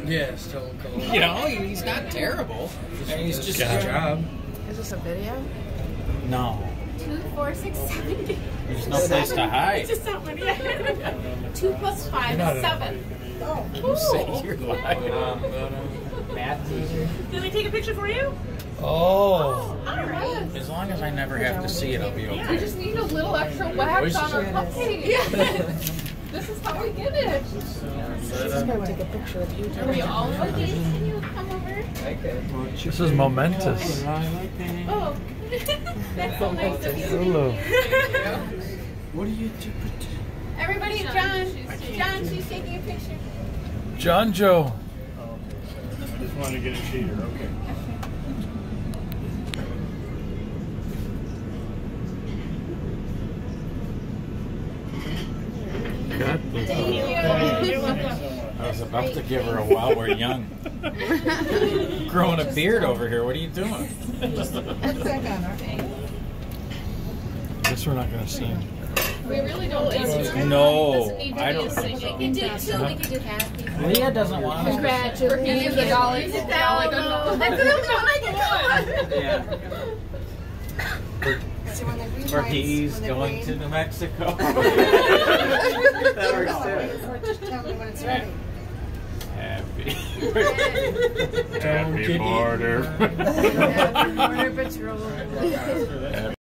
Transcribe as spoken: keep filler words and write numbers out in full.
Yeah, Stone Cold. You know, he's not terrible. And he's just got a job. Is this a video? No. Two, four, six, seven. There's no place to hide. It's just that one, yeah. Two plus five is seven. Oh. You say you're lying. Math teacher. Did I take a picture for you? Oh. All right. As long as I never have to see it, I'll be okay. We just need a little extra wax on our cupcake. This is how we get it. She's going to take a picture of you. Are we all in Please, can you come over? This is momentous. Oh. That's so nice of you. Hello. What are you doing? Everybody, John. John, she's taking a picture. John Joe. Just wanted to get a cheater, okay. God, Thank you. You're welcome. I was about to give her a while we're young. Growing a beard over here. What are you doing? Guess we're not gonna sing. We really don't need to. No, Doesn't need to I be don't a think so. singing You did contest. too. We could do happy. Leah doesn't want us to. Congratulations. The dolly. The dolly. That's the only one I can Yeah. So when the green For lights- he's when the going green- to New Mexico. That works too. Just tell me when it's ready. Happy. Happy border. Border Patrol. Happy